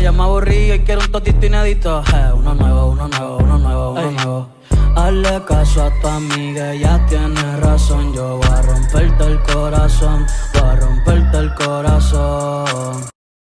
ya me aburrí y quiero un totito inédito. Uno nuevo, uno nuevo, uno nuevo, uno nuevo. Hazle caso a tu amiga, ella tiene razón. Yo voy a romperte el corazón, voy a romperte el corazón.